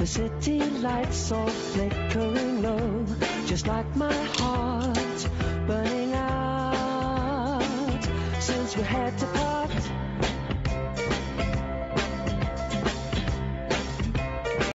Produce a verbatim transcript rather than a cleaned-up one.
The city lights all flickering low, just like my heart burning out. Since we had to part